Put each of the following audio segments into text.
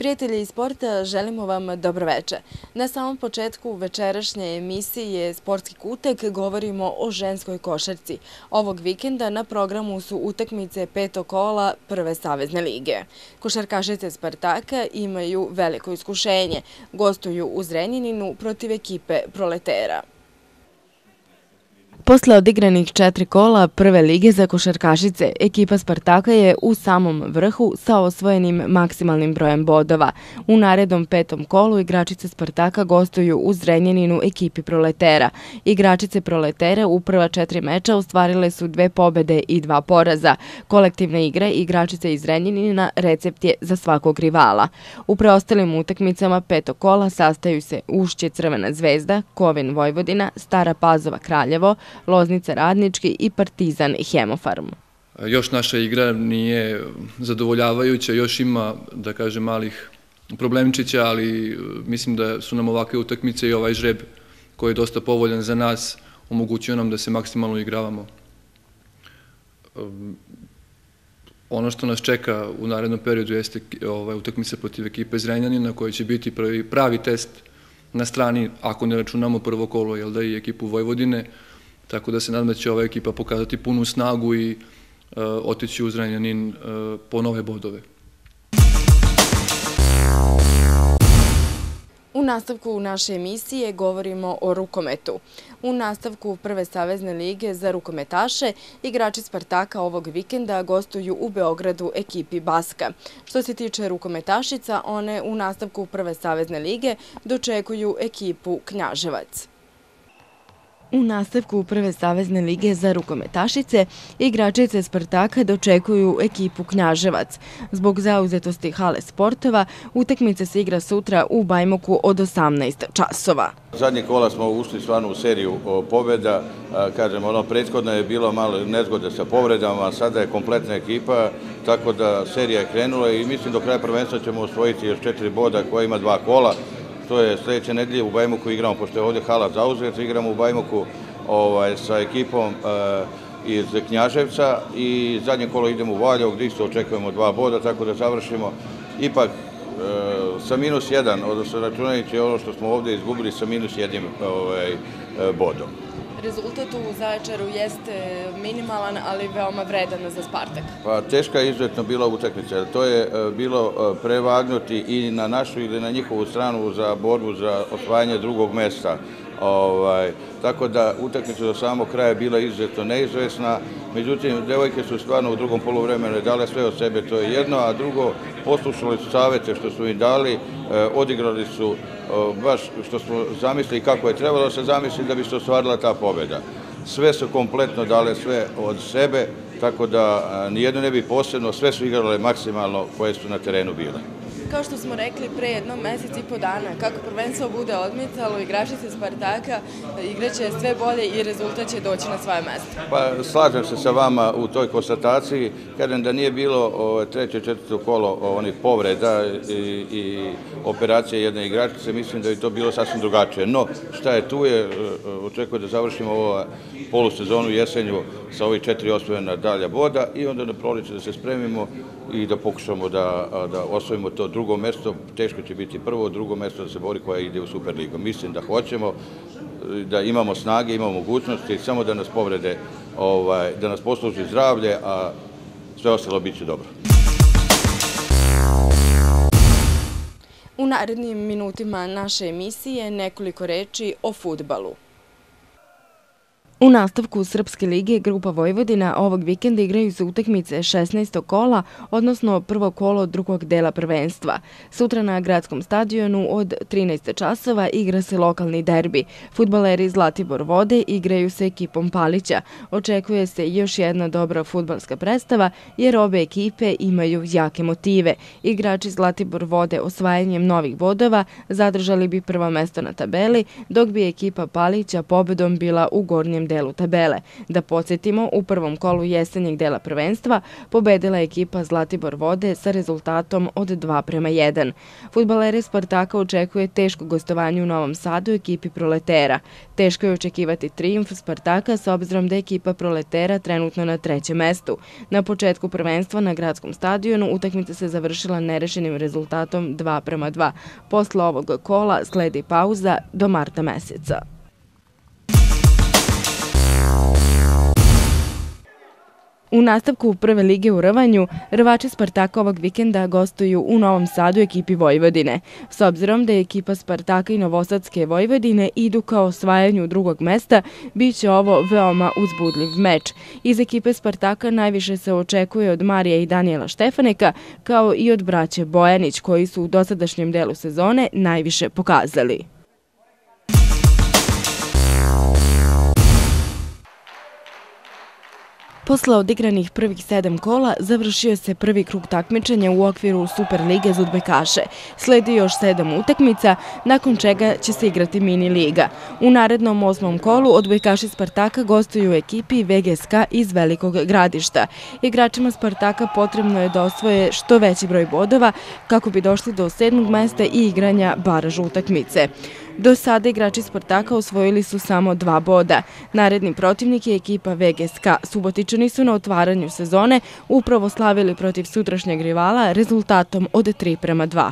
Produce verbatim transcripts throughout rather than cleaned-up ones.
Prijatelji sporta, želimo vam dobroveče. Na samom početku večerašnje emisije Sportski kutek govorimo o ženskoj košarci. Ovog vikenda na programu su utakmice petog kola Prve savezne lige. Košarkašice Spartaka imaju veliko iskušenje. Gostuju u Zrenjaninu protiv ekipe Proletera. Posle odigranih četiri kola Prve lige za košarkašice, ekipa Spartaka je u samom vrhu sa osvojenim maksimalnim brojem bodova. U narednom petom kolu igračice Spartaka gostuju u Zrenjaninu ekipi Proletera. Igračice Proletera u prva četiri meča ostvarile su dve pobede i dva poraza. Kolektivna igra igračice iz Zrenjanina recept je za svakog rivala. U preostalim utakmicama petog kola sastaju se Ušće Crvena zvezda, Kovin Vojvodina, Stara Pazova Kraljevo, Loznica Radnički i Partizan Hemofarm. Još naša igra nije zadovoljavajuća, još ima, da kažem, malih problemčića, ali mislim da su nam ovakve utakmice i ovaj žreb koji je dosta povoljan za nas omogućio nam da se maksimalno igravamo. Ono što nas čeka u narednom periodu jeste utakmica protiv ekipe Zrenjanina koja će biti pravi test na strani, ako ne računamo prvo kolo, jel da, i ekipu Vojvodine. Tako da se nadam da će ova ekipa pokazati punu snagu i otići u Zrenjanin po nove bodove. U nastavku naše emisije govorimo o rukometu. U nastavku Prve savezne lige za rukometaše igrači Spartaka ovog vikenda gostuju u Beogradu ekipi Baska. Što se tiče rukometašica, one u nastavku Prve savezne lige dočekuju ekipu Knjaževac. U nastavku Prve savezne lige za rukometašice igračice Spartaka dočekuju ekipu Knjaževac. Zbog zauzetosti hale sportova, utakmica se igra sutra u Bajmoku od osamnaest časova. Zadnje kola smo ušli stvarno u seriju pobjeda. Kažem, ono prethodno je bilo malo nezgode sa povredama, sada je kompletna ekipa, tako da serija je krenula i mislim do kraja prvenstva ćemo osvojiti još četiri boda koja ima dva kola. To je sljedeće nedelje u Bajmoku igramo, pošto je ovdje hala zauzeta, igramo u Bajmoku sa ekipom iz Knjaževca i zadnje kolo idemo u Valjevo gdje isto očekujemo dva boda, tako da završimo ipak sa minus jedan, odnosno računajući ono što smo ovdje izgubili sa minus jednim bodom. Rezultat u Zaječaru jeste minimalan, ali veoma vredan za Spartak. Pa teška je izuzetno bila utakmica. To je bilo prevagnuti i na našu ili na njihovu stranu za borbu za osvajanje drugog mesta. Tako da utakmica do samog kraja je bila izuzetno neizvesna. Međutim, devojke su stvarno u drugom poluvremenu dale sve od sebe, to je jedno, a drugo, poslušali su savete što su im dali, odigrali su baš što smo zamislili kako je trebalo da se zamisli da bi se ostvarila ta pobjeda. Sve su kompletno dale sve od sebe, tako da nijedno ne bi posebno, sve su igrale maksimalno koje su na terenu bile. Kao što smo rekli pre jednom mesec i po dana, kako prvenstvo bude odmicalo, igračice Spartaka igraće sve bolje i rezultat će doći na svoje mesto. Pa slažem se sa vama u toj konstataciji. Kažem da nije bilo treće, četvrto kolo onih povreda i operacije jedne igračice, mislim da je to bilo sasvim drugačije. No, šta je tu je, očekujem da završimo ovu polusezonu jesenju sa ovih četiri osvojena dalja boda i onda na proleće da se spremimo i da pokušamo da osvojimo to drugo mesto. Teško će biti prvo, drugo mesto da se bori koja ide u Superligu. Mislim da hoćemo, da imamo snage, imamo mogućnosti, samo da nas povrede, da nas posluži zdravlje, a sve ostalo bit će dobro. U narednim minutima naše emisije nekoliko reči o fudbalu. U nastavku Srpske lige Grupa Vojvodina ovog vikenda igraju se utakmice šesnaestog kola, odnosno prvo kolo drugog dela prvenstva. Sutra na gradskom stadionu od trinaest časova igra se lokalni derbi. Fudbaleri Zlatibor Vode igraju se ekipom Palića. Očekuje se još jedna dobra fudbalska predstava jer obe ekipe imaju jake motive. Igrači Zlatibor Vode osvajanjem novih bodova zadržali bi prvo mesto na tabeli, dok bi ekipa Palića pobedom bila u gornjem delu tabele. Da podsjetimo, u prvom kolu jesenjeg dela prvenstva pobedila je ekipa Zlatibor Vode sa rezultatom od dva prema jedan. Fudbalere Spartaka očekuje teško gostovanje u Novom Sadu ekipi Proletera. Teško je očekivati trijumf Spartaka s obzirom da je ekipa Proletera trenutno na trećem mestu. Na početku prvenstva na gradskom stadionu utakmica se završila nerešenim rezultatom dva prema dva. Posle ovog kola sledi pauza do marta meseca. U nastavku prve lige u rvanju, rvači Spartaka ovog vikenda gostuju u Novom Sadu ekipi Vojvodine. S obzirom da je ekipa Spartaka i Novosadske Vojvodine idu ka osvajanju drugog mesta, bit će ovo veoma uzbudljiv meč. Iz ekipe Spartaka najviše se očekuje od Marija i Danijela Štefaneka, kao i od braće Bojanić, koji su u dosadašnjem delu sezone najviše pokazali. Posle odigranih prvih sedam kola završio se prvi krug takmičenja u okviru Super lige za odbojkaše. Sledi još sedam utakmica, nakon čega će se igrati mini liga. U narednom osmom kolu odbojkaši Spartaka gostuju u ekipi V G S K iz Velikog Gradišta. Igračima Spartaka potrebno je da osvoje što veći broj bodova kako bi došli do sedmog mesta i igranja baraža utakmice. Do sada igrači Spartaka osvojili su samo dva boda. Naredni protivnik je ekipa V G S K. Subotičani su na otvaranju sezone upravo slavili protiv sutrašnjeg rivala rezultatom od tri prema dva.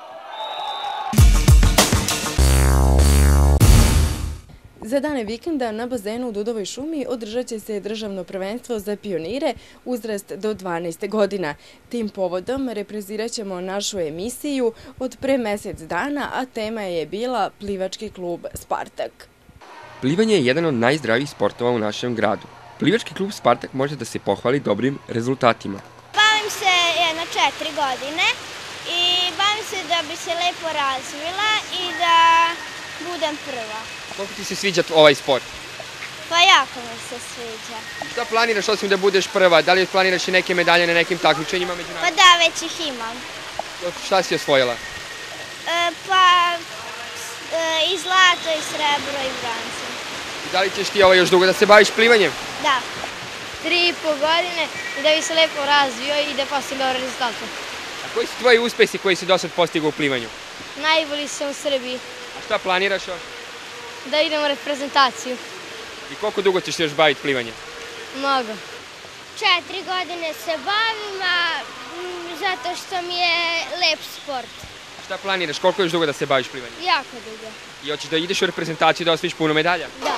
Za dane vikenda na bazenu u Dudovoj šumi održat će se državno prvenstvo za pionire uzrast do dvanaest godina. Tim povodom reprizirat ćemo našu emisiju od pre mesec dana, a tema je bila plivački klub Spartak. Plivanje je jedan od najzdravijih sportova u našem gradu. Plivački klub Spartak može da se pohvali dobrim rezultatima. Bavim se jedno četiri godine i bavim se da bi se lepo razvila i da budem prva. Koliko ti se sviđa ovaj sport? Pa jako mi se sviđa. Šta planiraš osim da budeš prva? Da li planiraš i neke medalje na nekim takmičenjima međunarodnim? Pa da, već ih imam. Šta si osvojila? E, pa e, i zlato, i srebro, i bronze. Da li ćeš ti ovo još dugo da se baviš plivanjem? Da. Tri i po godine i da bi se lepo razvio i da postigne dobre rezultate. A koji su tvoji uspesi koji si do sad postigao u plivanju? Najbolji sam u Srbiji. A šta planiraš još? Da idemo u reprezentaciju. I koliko dugo ćeš se još baviti plivanjem? Mnogo. Četiri godine se bavim, a zato što mi je lep sport. Šta planiraš? Koliko još dugo da se baviš plivanjem? Jako dugo. I hoćeš da ideš u reprezentaciju da osvojiš puno medalja? Da.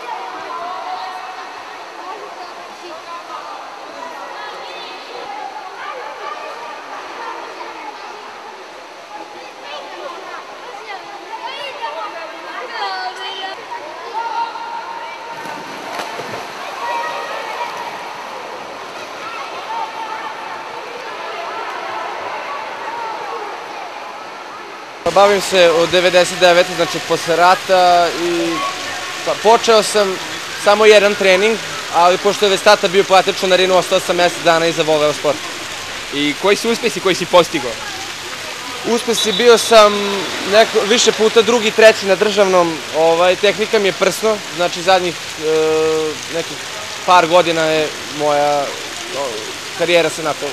Bavim se od devedeset devete. znači posle rata i pa, počeo sam samo jedan trening, ali pošto je već tata bio platič članarinu, ostao sam mesec dana i zavoleo sport. I koji su uspesi koji si postigao? Uspesi bio sam neko, više puta drugi, treći na državnom, ovaj, tehnika mi je prsno, znači zadnjih e, nekih par godina je moja o, karijera se na to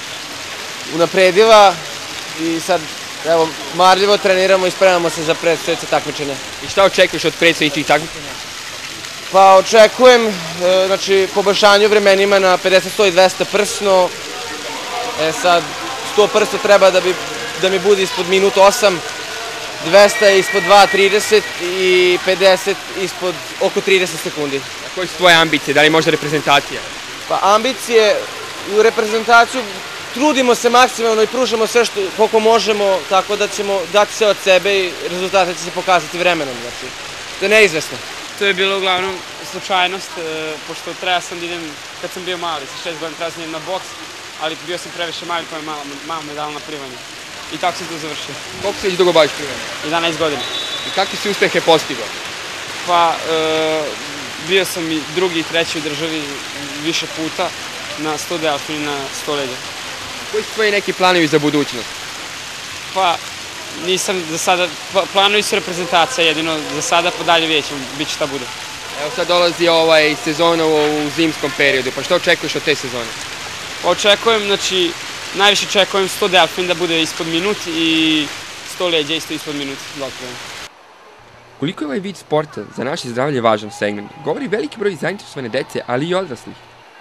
unapredila i sad evo, marljivo treniramo i spremamo se za predstojeće takmičenja. I šta očekuješ od predstojećih takmičenja? Pa očekujem, e, znači, poboljšanje u vremenima na pedeset, sto i dvesta prsno. E sad, sto prsto treba da, bi, da mi bude ispod minut osam, dvesta ispod dva trideset i pedeset ispod oko trideset sekundi. A koje su tvoje ambicije? Da li možda reprezentacija? Pa ambicije u reprezentaciju trudimo se maksimalno i pružamo sve što, koliko možemo, tako da ćemo dati sve od sebe i rezultate će se pokazati vremenom. Znači, to je neizvesno. To je bilo uglavnom slučajnost, pošto treba sam da idem, kad sam bio mali, sa šest godina treba sam idem na boks, ali bio sam previše mali pa je malo, malo me dalo na plivanje. I tako sam to završio. Koliko se već dugo baviš plivanjem? jedanaest godina. I kakvi si uspehe postigao? Pa, e, bio sam i drugi i treći u državi više puta na sto delfina i na sto leđa. Koji su tvoji neki planovi za budućnost? Pa, nisam za sada, planovi su reprezentacija jedino, za sada pa dalje vidjet ćemo, bit će šta bude. Evo sad dolazi ovaj sezona u zimskom periodu, pa što očekuješ od te sezone? Očekujem, znači, najviše očekujem sto delfin da bude ispod minut i sto leđa isto ispod minut. Koliko je ovaj vid sporta za naše zdravlje važan segment, govori veliki broj zainteresovane dece, ali i odraslih.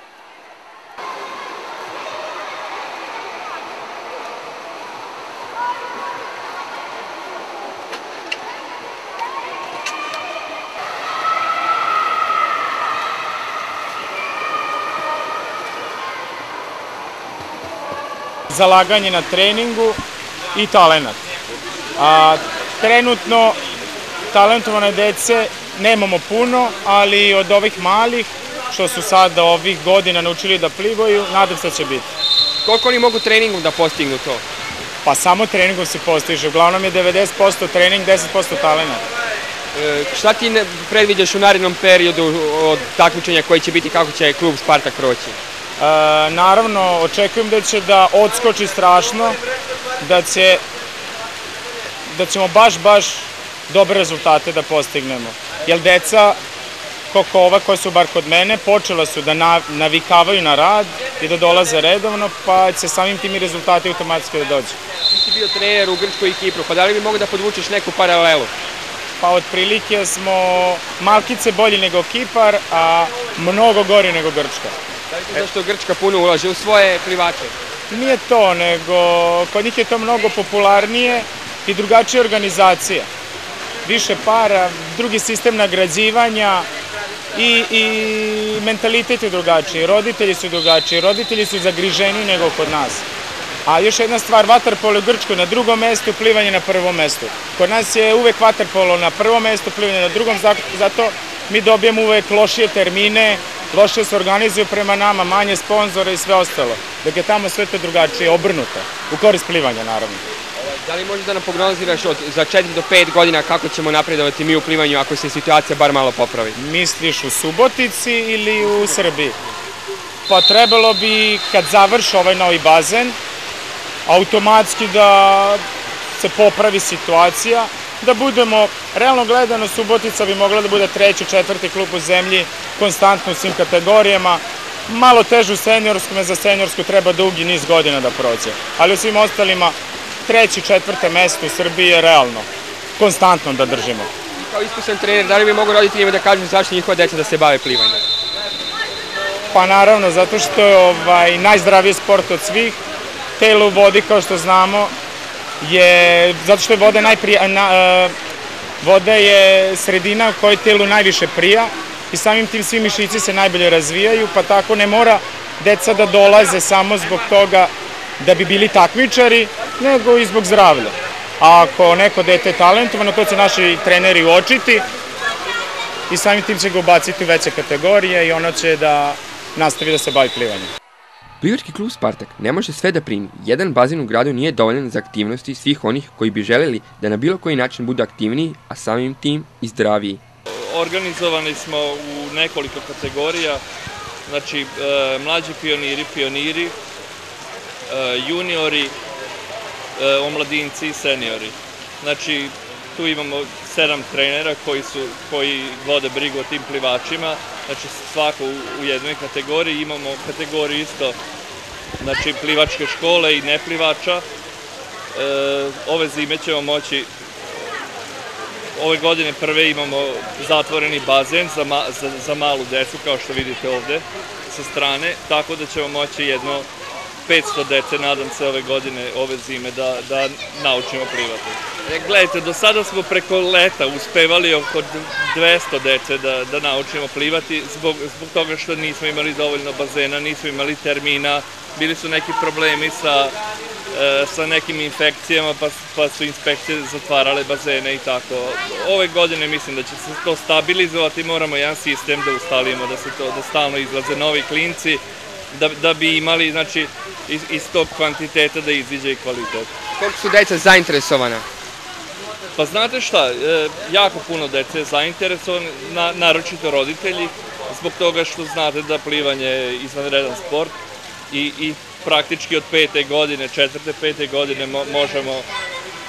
Zalaganje na treningu i talenat. A, trenutno talentovane dece nemamo puno, ali od ovih malih, što su sada ovih godina naučili da plivaju, nadam se da će biti. Koliko oni mogu treningom da postignu to? Pa samo treningom se postiže. Uglavnom je devedeset posto trening, deset posto talenat. E, šta ti predviđaš u narednom periodu od takmičenja koji će biti, kako će klub Spartak proći? E, naravno, očekujem da će da odskoči strašno, da će da ćemo baš, baš dobre rezultate da postignemo. Jer deca, koliko ova koja su bar kod mene, počela su da navikavaju na rad i da dolaze redovno, pa će samim tim i rezultati automatski da dođu. Ti si bio trener u Grčkoj i Kipru, pa da li bi mogo da podvučeš neku paralelu? Pa otprilike smo malkice bolji nego Kipar, a mnogo gori nego Grčka. Da li to zašto Grčka puno ulaže u svoje plivače? Nije to, nego kod njih je to mnogo popularnije i drugačija organizacija. Više para, drugi sistem nagrađivanja i, i mentalitet je drugačiji, roditelji su drugačiji, roditelji su zagriženiji nego kod nas. A još jedna stvar, vaterpolo u Grčkoj na drugom mestu, plivanje na prvom mestu. Kod nas je uvek vaterpolo na prvom mestu, plivanje na drugom, zato mi dobijemo uvek lošije termine, loše se organizuju prema nama, manje sponzora i sve ostalo. Dok je tamo sve to drugačije, obrnuto, u korist plivanja naravno. Da li možeš da nam prognoziraš za četiri do pet godina kako ćemo napredovati mi u plivanju ako se situacija bar malo popravi? Misliš u Subotici ili u Srbiji? Pa trebalo bi, kad završi ovaj novi bazen, automatski da se popravi situacija, da budemo, realno gledano, Subotica bi mogla da bude treći, četvrti klub u zemlji, konstantno u svim kategorijama, malo teže u seniorskom, a za seniorsku treba dugi niz godina da prođe, ali u svim ostalima treći, četvrte mesto u Srbiji je realno, konstantno da držimo. Kao iskusan trener, da li bi mogu roditeljima da kažu zašto njihova deca da se bave plivanjem? Pa naravno, zato što je ovaj, najzdraviji sport od svih, telo u vodi, kao što znamo, je, zato što je voda najprija, na, uh, voda je sredina u kojoj telu najviše prija i samim tim svi mišići se najbolje razvijaju, pa tako ne mora deca da dolaze samo zbog toga da bi bili takmičari, nego i zbog zdravlja. A ako neko dete je talentovano, to će naši treneri uočiti i samim tim će ga ubaciti u veće kategorije i ono će da nastavi da se bavi plivanjem. Plivački klub Spartak ne može sve da primi. Jedan bazen u gradu nije dovoljan za aktivnosti svih onih koji bi želeli da na bilo koji način budu aktivniji, a samim tim i zdraviji. Organizovani smo u nekoliko kategorija, znači e, mlađi pioniri, pioniri, e, juniori, e, omladinci i seniori. Znači, tu imamo sedam trenera koji, su, koji vode brigu o tim plivačima, znači svako u, u jednoj kategoriji. Imamo kategoriju isto, znači plivačke škole i neplivača. E, ove zime ćemo moći, ove godine prve imamo zatvoreni bazen za, ma, za, za malu decu, kao što vidite ovde sa strane, tako da ćemo moći jedno petsto dece, nadam se, ove godine, ove zime, da, da naučimo plivati. E, gledajte, do sada smo preko leta uspevali oko dvesta dece da, da naučimo plivati, zbog, zbog toga što nismo imali dovoljno bazena, nismo imali termina, bili su neki problemi sa, e, sa nekim infekcijama, pa, pa su inspekcije zatvarale bazene i tako. Ove godine mislim da će se to stabilizovati, moramo jedan sistem da ustalimo, da se to, da stalno izlaze novi klinci, Da, da bi imali, znači, iz, iz tog kvantiteta da iziđe i kvalitet. Koliko su deca zainteresovana? Pa znate šta, e, jako puno dece je zainteresovano, na, naročito roditelji, zbog toga što znate da plivanje je izvanredan sport i, i praktički od pete godine, četvrte, pete godine mo, možemo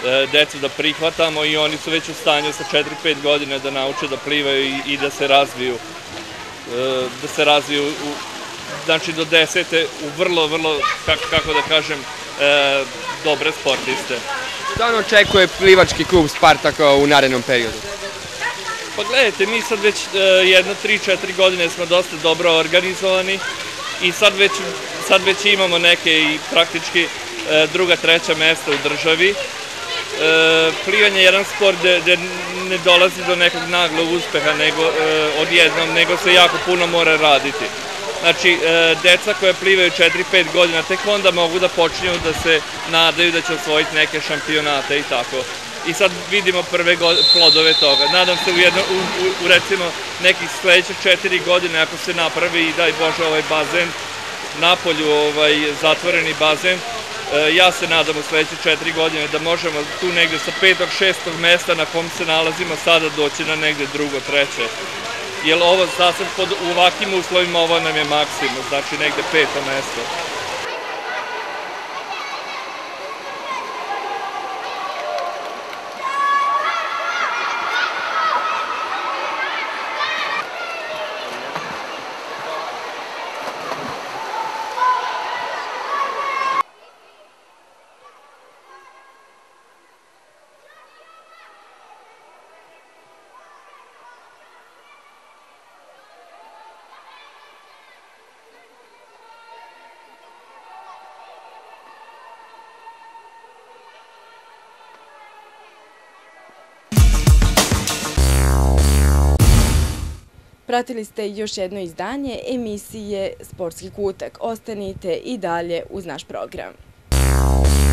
decu da prihvatamo i oni su već u stanju sa četiri pet godina da nauče da plivaju i da se razviju, da se razviju, znači do desete u vrlo, vrlo, kako da kažem, dobre sportiste. Šta on očekuje plivački klub Spartaka u narednom periodu? Pa gledajte, mi sad već jedno, tri, četiri godine smo dosta dobro organizovani i sad već, sad već imamo neke i praktički druga, treća mesta u državi. Plivanje je jedan sport gde ne dolazi do nekog naglog uspeha odjednom, nego se jako puno mora raditi. Znači, deca koja plivaju četiri pet godina tek onda mogu da počinju da se nadaju da će osvojiti neke šampionate i tako. I sad vidimo prve plodove toga. Nadam se u recimo nekih sledećih četiri godine ako se napravi i daj Bože ovaj bazen, napolju zatvoreni bazen, ja se nadam u sledeće četiri godine da možemo tu negde sa petog, šestog mesta na kom se nalazimo sada doći na negde drugo, treće. Jer ovo sasvim u ovakvim uslovima ovo nam je maksimum, znači negde peto mesto. Pratili ste još jedno izdanje emisije Sportski kutak. Ostanite i dalje uz naš program.